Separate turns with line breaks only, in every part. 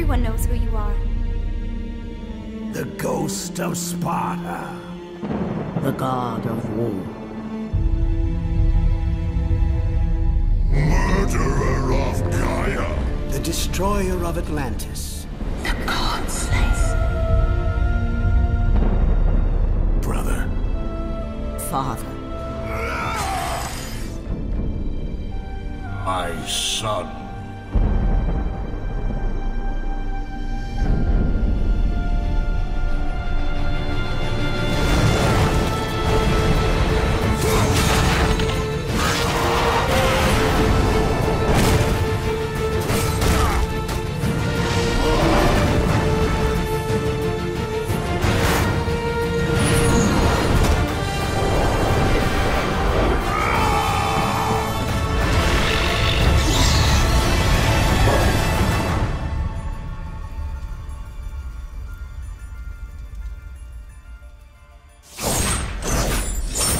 Everyone knows who you are.
The ghost of Sparta.
The god of war.
Murderer of Gaia. The destroyer of Atlantis.
The god slays.
Brother.
Father.
My son.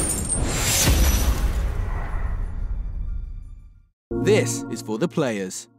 This is for the players.